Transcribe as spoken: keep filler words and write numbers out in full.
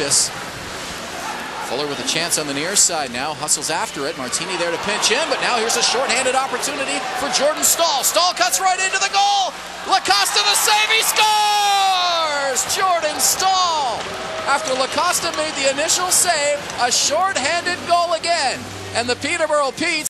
practice. Fuller with a chance on the near side now, hustles after it. Martini there to pinch in, but now here's a shorthanded opportunity for Jordan Staal. Staal cuts right into the goal. Lacosta the save, he scores! Jordan Staal! After Lacosta made the initial save, a shorthanded goal again. And the Peterborough Petes